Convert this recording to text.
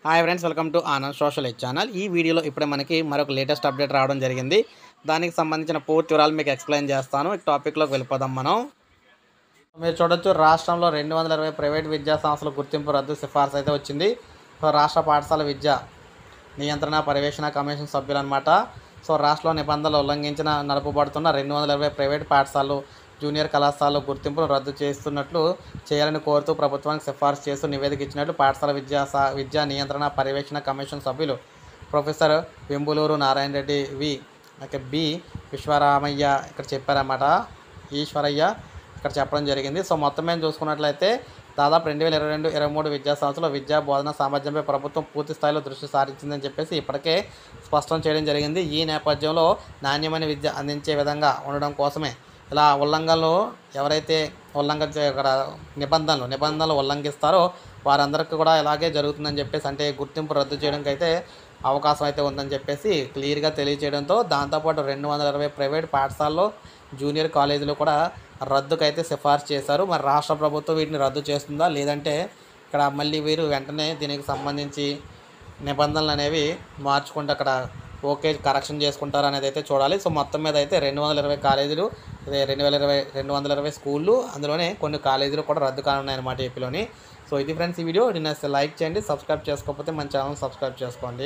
Hi friends, welcome to Anand social edge channel. ఈ వీడియోలో ఇప్పుడే మనకి మరొక లేటెస్ట్ అప్డేట్ రావడం జరిగింది. దానికి సంబంధించిన పూర్తి వివరాలు మీకు ఎక్స్ప్లెయిన్ చేస్తాను. ఈ టాపిక్లోకి వెళ్ళిపోదాం మనం. మీరు చూడొచ్చు, రాష్ట్రంలో 220 ప్రైవేట్ విద్యా సంస్థల గుర్తింపు రద్దు సిఫార్సు అయితే వచ్చింది. సో రాష్ట్ర పాఠశాల విద్యా నియంత్రణ పర్యవేక్షణ కమిషన్ సభ్యులు అనమాట. సో రాష్ట్రంలో నిబంధనలు ఉల్లంఘించిన నడపబడుతున్న 220 ప్రైవేట్ పాఠశాలలు, జూనియర్ కళాశాలలో గుర్తింపును రద్దు చేస్తున్నట్లు చేయాలని కోరుతూ ప్రభుత్వానికి సిఫార్సు చేస్తూ నివేదిక ఇచ్చినట్లు పాఠశాల విద్యా నియంత్రణ పర్యవేక్షణ కమిషన్ సభ్యులు ప్రొఫెసర్ వెంబులూరు నారాయణ రెడ్డి బి విశ్వరామయ్య ఇక్కడ చెప్పారన్నమాట. ఈశ్వరయ్య ఇక్కడ చెప్పడం జరిగింది. సో మొత్తం మేము చూసుకున్నట్లయితే దాదాపు 2022-23 విద్యా సంవత్సరంలో విద్యా బోధన సామర్థ్యంపై ప్రభుత్వం పూర్తి స్థాయిలో దృష్టి సారించిందని చెప్పేసి ఇప్పటికే స్పష్టం చేయడం జరిగింది. ఈ నేపథ్యంలో నాణ్యమైన విద్య అందించే విధంగా ఉండడం కోసమే ఇలా ఉల్లంఘనలు ఎవరైతే ఇక్కడ నిబంధనలు ఉల్లంఘిస్తారో వారందరికీ కూడా ఇలాగే జరుగుతుందని చెప్పేసి, అంటే గుర్తింపు రద్దు చేయడానికి అయితే అవకాశం అయితే ఉందని చెప్పేసి క్లియర్గా తెలియజేయడంతో, దాంతోపాటు 220 ప్రైవేట్ పాఠశాలలో, జూనియర్ కాలేజీలు కూడా రద్దుకైతే సిఫార్సు చేశారు. మరి రాష్ట్ర ప్రభుత్వం వీటిని రద్దు చేస్తుందా, లేదంటే ఇక్కడ మళ్ళీ వీరు వెంటనే దీనికి సంబంధించి నిబంధనలు అనేవి మార్చుకుంటూ అక్కడ కరెక్షన్ చేసుకుంటారు అనేది అయితే చూడాలి. సో మొత్తం మీద అయితే 220 కాలేజీలు, 220 స్కూళ్ళు, అందులోనే కొన్ని కాలేజీలు కూడా రద్దు కానున్నాయన్నమాట ఏపీలోని. సో ఇది ఫ్రెండ్స్ ఈ వీడియో. నిన్న లైక్ చేయండి, సబ్స్క్రైబ్ చేసుకోకపోతే మన ఛానల్ సబ్స్క్రైబ్ చేసుకోండి.